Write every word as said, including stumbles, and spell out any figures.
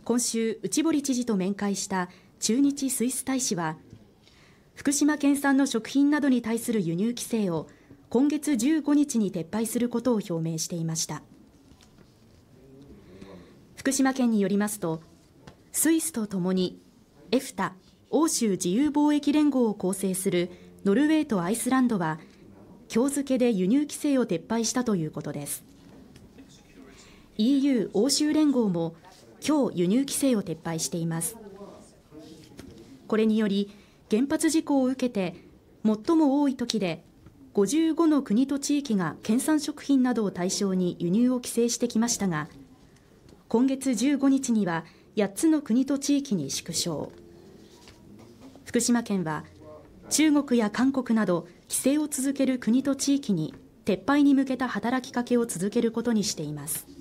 今週、内堀知事と面会した駐日スイス大使は、福島県産の食品などに対する輸入規制を今月じゅうごにちに撤廃することを表明していました。福島県によりますと、スイスとともにエフタ 欧州自由貿易連合を構成するノルウェーとアイスランドは今日付で輸入規制を撤廃したということです。 イーユー 欧州連合も今日輸入規制を撤廃しています。これにより原発事故を受けて最も多い時でごじゅうごの国と地域が県産食品などを対象に輸入を規制してきましたが、今月じゅうごにちにはやっつの国と地域に縮小。福島県は中国や韓国など規制を続ける国と地域に撤廃に向けた働きかけを続けることにしています。